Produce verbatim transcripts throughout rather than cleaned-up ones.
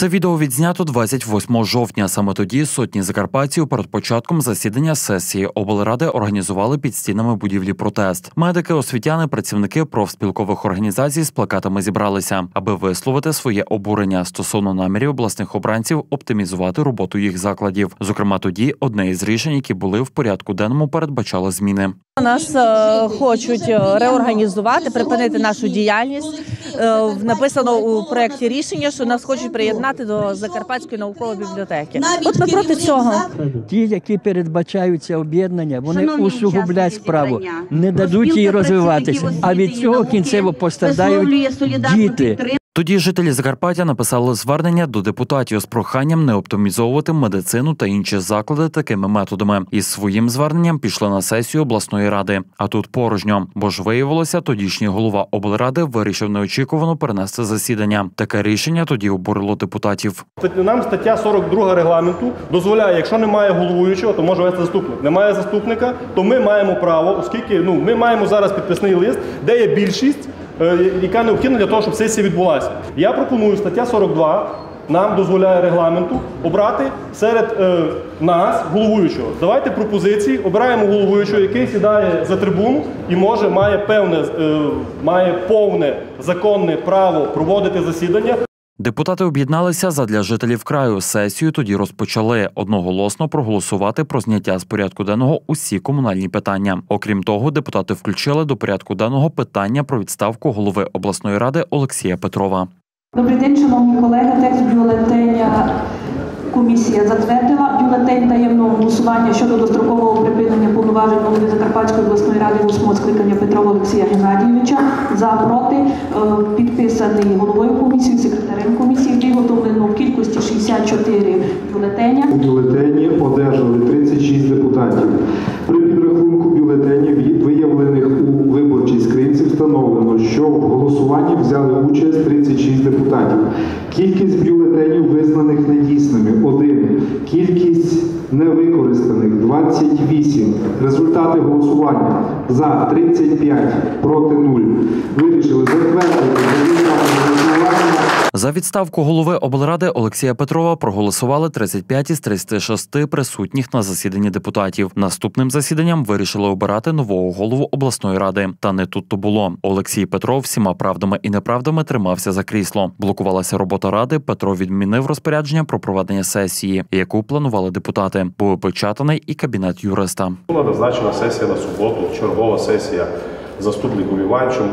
Це відео відзнято двадцять восьмого жовтня. Саме тоді сотні закарпатців перед початком засідання сесії облради організували під стінами будівлі протест. Медики, освітяни, працівники профспілкових організацій з плакатами зібралися, аби висловити своє обурення стосовно намірів обласних обранців оптимізувати роботу їх закладів. Зокрема, тоді одне із рішень, які були в порядку денному, передбачало зміни. Нас е, хочуть реорганізувати, припинити нашу діяльність. Е, написано у проєкті рішення, що нас хочуть приєднати до Закарпатської наукової бібліотеки. От ми проти цього. Ті, які передбачаються об'єднання, вони усугублять справу, не дадуть їй розвиватися, а від цього кінцево пострадають діти. Тоді жителі Закарпаття написали звернення до депутатів з проханням не оптимізовувати медицину та інші заклади такими методами. Із своїм зверненням пішли на сесію обласної ради. А тут порожньо, бо ж виявилося, тодішній голова облради вирішив неочікувано перенести засідання. Таке рішення тоді обурило депутатів. Нам стаття сорок два регламенту дозволяє, якщо немає головуючого, то може вести заступник. Немає заступника, то ми маємо право, оскільки ну, ми маємо зараз підписний лист, де є більшість, яка необхідна для того, щоб сесія відбулася. Я пропоную, стаття сорок два нам дозволяє регламенту обрати серед е, нас головуючого. Давайте пропозиції, обираємо головуючого, який сідає за трибуну і може, має певне, е, має повне законне право проводити засідання. Депутати об'єдналися задля жителів краю. Сесію тоді розпочали одноголосно проголосувати про зняття з порядку денного усі комунальні питання. Окрім того, депутати включили до порядку денного питання про відставку голови обласної ради Олексія Петрова. Добрий день, шановні колеги. Текст бюлетеня комісія затвердила. Бюлетень таємного голосування щодо дострокового припинення повноважень голови Закарпатської обласної ради восьмого скликання Петрова Олексія Геннадійовича. За, проти, підписаний головою комісії, секретарем комісії, виготовлено в кількості шістдесят чотири бюлетеня. У бюлетені одержали тридцять шість депутатів. При підрахунку бюлетенів, виявлених у виборчій скринці, встановлено, що в голосуванні взяли участь тридцять шість депутатів. Кількість бюлетенів визнаних недійсними – один. Кількість невикористаних – двадцять вісім. Результати голосування – за тридцять п'ять, проти нуль. Вирішили затвердити голосування. За відставку голови облради Олексія Петрова проголосували тридцять п'ять із тридцяти шести присутніх на засіданні депутатів. Наступним засіданням вирішили обирати нового голову обласної ради. Та не тут-то було. Олексій Петров всіма правдами і неправдами тримався за крісло. Блокувалася робота ради, Петров відмінив розпорядження про проведення сесії, яку планували депутати. Був опечатаний і кабінет юриста. Була назначена сесія на суботу, чергова сесія з заступником Іванчем.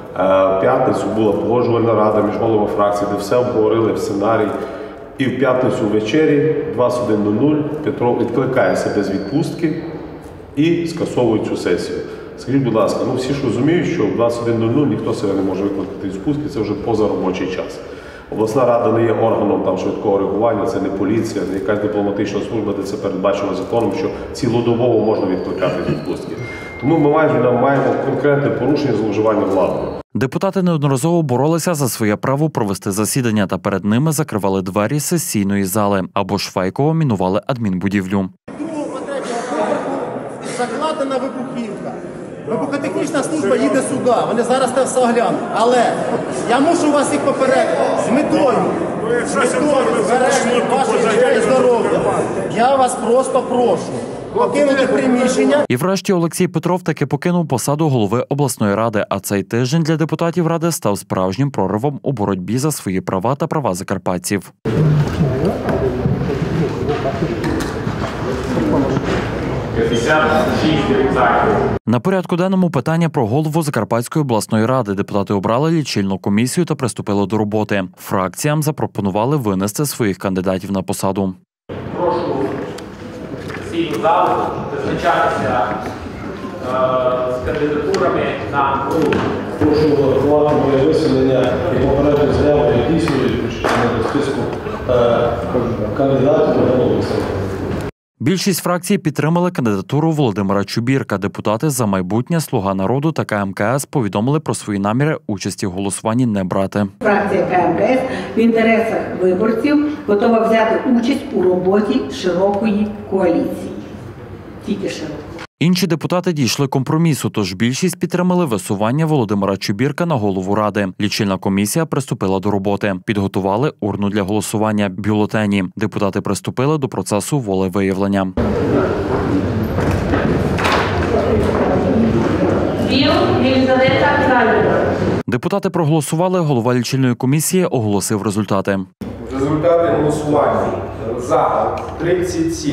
В п'ятницю була погоджувальна рада між головами фракцій, де все обговорили в сценарій. І в п'ятницю ввечері, двадцять один нуль нуль, Петров відкликає себе з відпустки і скасовує цю сесію. Скажіть, будь ласка, ну всі ж розуміють, що в двадцять один нуль нуль ніхто себе не може викликати з відпустки, це вже поза робочий час. Обласна рада не є органом там швидкого реагування, це не поліція, не якась дипломатична служба, де це передбачено законом, що цілодобово можна відкликати з відпустки. Тому ми майже маємо конкретне порушення зловживання владою. Депутати неодноразово боролися за своє право провести засідання, та перед ними закривали двері сесійної зали або ж фейково мінували адмінбудівлю. Закладена вибухівка. Вибухотехнічна служба їде сюди, вони зараз те все оглянуть. Але я мушу вас їх попередити з метою, з метою збереження вашого здоров'я. Я вас просто прошу покинути приміщення. І врешті Олексій Петров таки покинув посаду голови обласної ради, а цей тиждень для депутатів ради став справжнім проривом у боротьбі за свої права та права закарпатців. На порядку денному питання про голову Закарпатської обласної ради. Депутати обрали лічильну комісію та приступили до роботи. Фракціям запропонували винести своїх кандидатів на посаду. Прошу сесійну залу визначатися е, з кандидатурами на голову. Прошу врахувати моє висунення і попередньо заяву дійсною до списку е, кандидатів на голову. Більшість фракцій підтримали кандидатуру Володимира Чубірка. Депутати «За майбутнє», «Слуга народу» та Ка Ем Ка Ес повідомили про свої наміри участі в голосуванні не брати. Фракція Ка Ем Ка Ес в інтересах виборців готова взяти участь у роботі широкої коаліції. Тільки широкої. Інші депутати дійшли компромісу, тож більшість підтримали висування Володимира Чубірка на голову ради. Лічильна комісія приступила до роботи. Підготували урну для голосування, бюлетені. Депутати приступили до процесу волевиявлення. Депутати проголосували, голова лічильної комісії оголосив результати. Результати голосування. За тридцять сім.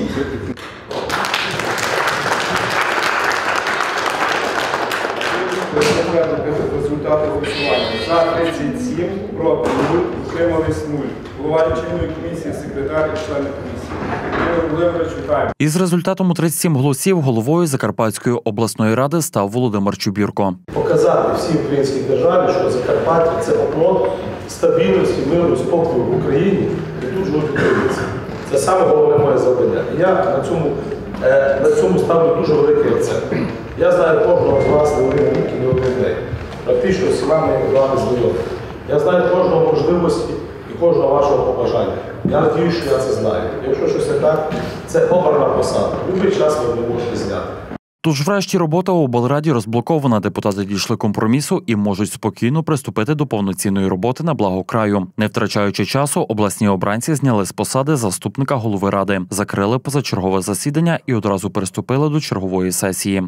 Результати голосування. За тридцять сім, проти нуль, утримались нуль. Голова лічильної комісії, секретар і члени комісії. Володимир Володимирович, вітаємо. Із результатом у тридцять сім голосів головою Закарпатської обласної ради став Володимир Чубірко. Показати всій українській державі, що Закарпаття – це оплот стабільності, миру, спокою в Україні, і тут живуть українці. Це саме головне моє завдання. Я на цьому, на цьому ставлю дуже великий акцент. Я знаю кожного з вас не один рік і не один день. Практично всіма моїми вами знайомі. Я знаю кожного можливості і кожного вашого побажання. Я надіюсь, що я це знаю. Якщо щось не так, це обрана посада. Любий час ви не можете зняти. Тож врешті робота у облраді розблокована. Депутати дійшли компромісу і можуть спокійно приступити до повноцінної роботи на благо краю. Не втрачаючи часу, обласні обранці зняли з посади заступника голови ради, закрили позачергове засідання і одразу приступили до чергової сесії.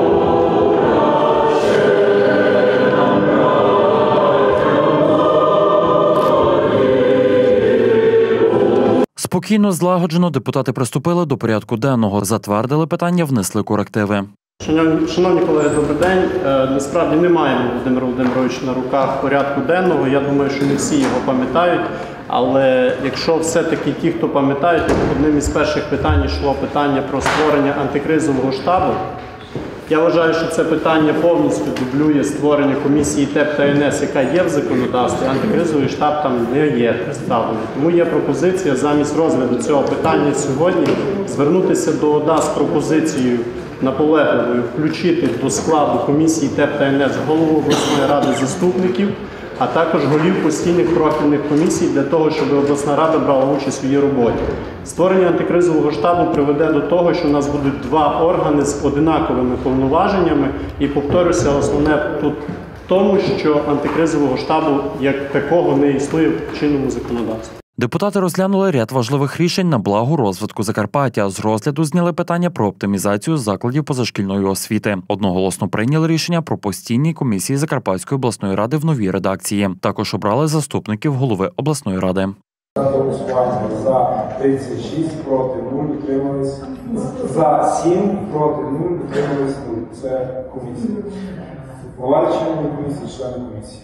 Спокійно, злагоджено депутати приступили до порядку денного, затвердили питання, внесли корективи. Шановні, шановні колеги, добрий день. Е, насправді немає Володимира Володимировича на руках порядку денного. Я думаю, що не всі його пам'ятають. Але якщо все-таки ті, хто пам'ятають, одним із перших питань йшло питання про створення антикризового штабу. Я вважаю, що це питання повністю дублює створення комісії ТЕП та ен ес, яка є в законодавстві. Антикризовий штаб там не є представлений. Тому є пропозиція замість розгляду цього питання сьогодні звернутися до ОДА з пропозицією наполегливою включити до складу комісії ТЕП та ен ес голову обласної ради заступників, а також голів постійних профільних комісій для того, щоб обласна рада брала участь в її роботі. Створення антикризового штабу приведе до того, що у нас будуть два органи з одинаковими повноваженнями. І, повторюся, основне тут в тому, що антикризового штабу як такого не існує в чинному законодавстві. Депутати розглянули ряд важливих рішень на благо розвитку Закарпаття. З розгляду зняли питання про оптимізацію закладів позашкільної освіти. Одноголосно прийняли рішення про постійні комісії Закарпатської обласної ради в новій редакції. Також обрали заступників голови обласної ради. За тридцять шість, проти нуль, утримались. За сім, проти нуль, утримались нуль. Це комісія. Голова лічильної комісії, члени комісії.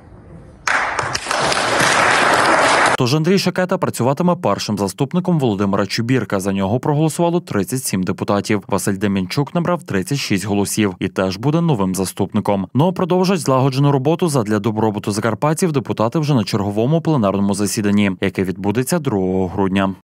Тож Андрій Шакета працюватиме першим заступником Володимира Чубірка. За нього проголосувало тридцять сім депутатів. Василь Дем'янчук набрав тридцять шість голосів і теж буде новим заступником. Ну а продовжать злагоджену роботу задля добробуту закарпатців депутати вже на черговому пленарному засіданні, яке відбудеться другого грудня.